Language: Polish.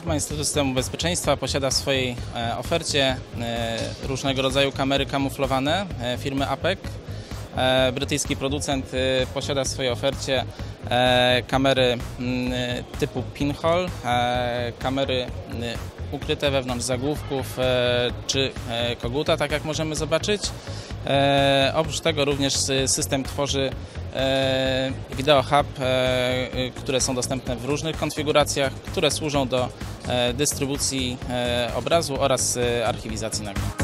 Firma Instytutu Systemu Bezpieczeństwa posiada w swojej ofercie różnego rodzaju kamery kamuflowane firmy APEC. Brytyjski producent posiada w swojej ofercie kamery typu pinhole, kamery ukryte wewnątrz zagłówków czy koguta, tak jak możemy zobaczyć. Oprócz tego również system tworzy Video Hub, które są dostępne w różnych konfiguracjach, które służą do dystrybucji obrazu oraz archiwizacji nagrań.